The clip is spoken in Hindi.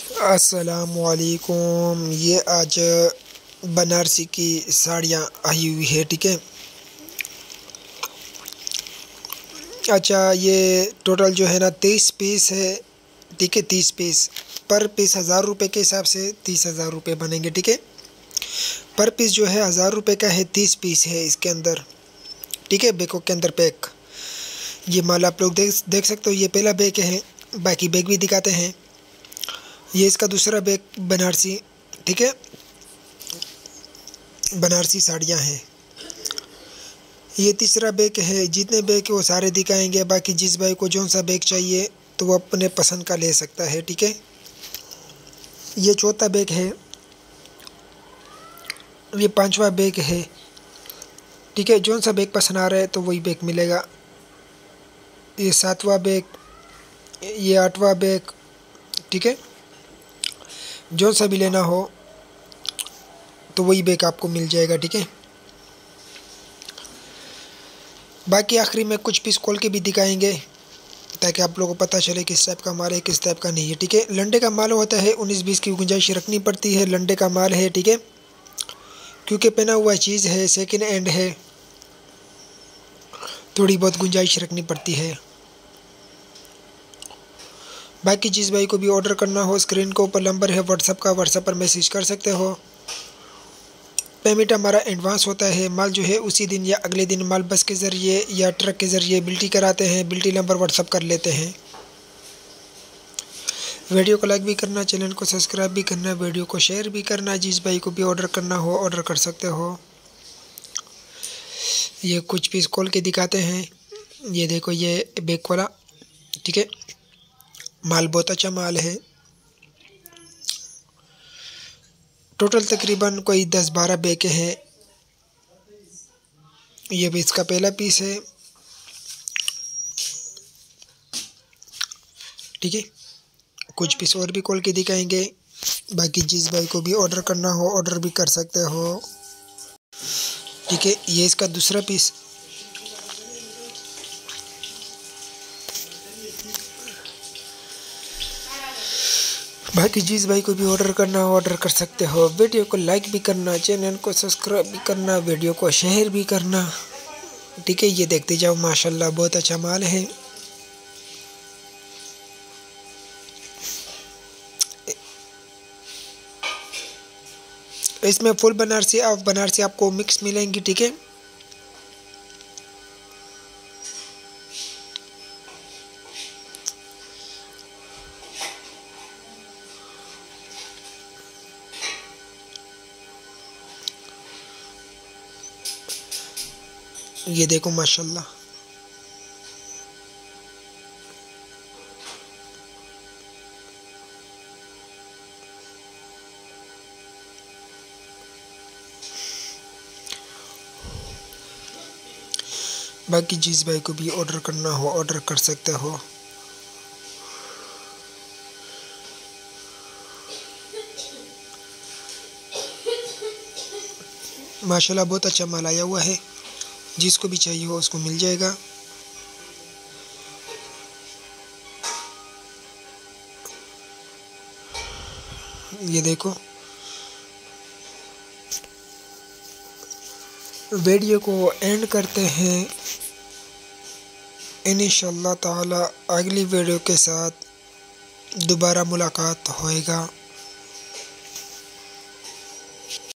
अस्सलामुअलैकुम। ये आज बनारसी की साड़ियाँ आई हुई है, ठीक है। अच्छा, ये टोटल जो है ना 23 पीस है, ठीक है। 30 पीस, पर पीस 1000 रुपये के हिसाब से 30,000 रुपये बनेंगे, ठीक है। पर पीस जो है 1000 रुपये का है, 30 पीस है इसके अंदर, ठीक है। बैकों के अंदर पैक ये माल आप लोग देख सकते हो। ये पहला बैग है, बाकी बैग भी दिखाते हैं। ये इसका दूसरा बैग बनारसी, ठीक है। बनारसी साड़ियाँ हैं। ये तीसरा बैग है। जितने बैग है वो सारे दिखाएंगे। बाकी जिस भाई को जौन सा बैग चाहिए तो वो अपने पसंद का ले सकता है, ठीक है। ये चौथा बैग है। ये पांचवा बैग है, ठीक है। जौन सा बैग पसंद आ रहा है तो वही बैग मिलेगा। ये सातवां बैग, ये आठवां बैग, ठीक है। जौन सा भी लेना हो तो वही बैग आपको मिल जाएगा, ठीक है। बाकी आखिरी में कुछ पीस खोल के भी दिखाएंगे ताकि आप लोगों को पता चले किस टाइप का माल है, किस टाइप का नहीं है, ठीक है। लंडे का माल होता है, 19-20 की गुंजाइश रखनी पड़ती है। लंडे का माल है, ठीक है, क्योंकि पहना हुआ चीज़ है, सेकेंड हैंड है, थोड़ी बहुत गुंजाइश रखनी पड़ती है। बाकी जिस भाई को भी ऑर्डर करना हो, स्क्रीन के ऊपर नंबर है व्हाट्सअप का, व्हाट्सअप पर मैसेज कर सकते हो। पेमेंट हमारा एडवांस होता है। माल जो है उसी दिन या अगले दिन माल बस के ज़रिए या ट्रक के ज़रिए बिल्टी कराते हैं। बिल्टी नंबर व्हाट्सअप कर लेते हैं। वीडियो को लाइक भी करना, चैनल को सब्सक्राइब भी करना, वीडियो को शेयर भी करना। जिस भाई को भी ऑर्डर करना हो ऑर्डर कर सकते हो। ये कुछ पीस खोल के दिखाते हैं। ये देखो, ये बैग खोला, ठीक है। माल बहुत अच्छा माल है। टोटल तकरीबन कोई 10-12 बैग हैं। ये भी इसका पहला पीस है, ठीक है। कुछ पीस और भी खोल के दिखाएंगे। बाकी जिस भाई को भी ऑर्डर करना हो ऑर्डर भी कर सकते हो, ठीक है। ये इसका दूसरा पीस, बाकी जिस भाई को भी ऑर्डर करना हो ऑर्डर कर सकते हो। वीडियो को लाइक भी करना, चैनल को सब्सक्राइब भी करना, वीडियो को शेयर भी करना, ठीक है। ये देखते जाओ, माशाल्लाह बहुत अच्छा माल है। इसमें फुल बनारसी ऑफ बनारसी आपको मिक्स मिलेंगी, ठीक है। ये देखो माशाल्लाह। बाकी जिस भाई को भी ऑर्डर करना हो ऑर्डर कर सकते हो। माशाल्लाह बहुत अच्छा माल आया हुआ है। जिसको भी चाहिए हो उसको मिल जाएगा। ये देखो, वीडियो को एंड करते हैं। इंशाअल्लाह ताला अगली वीडियो के साथ दोबारा मुलाकात होएगा।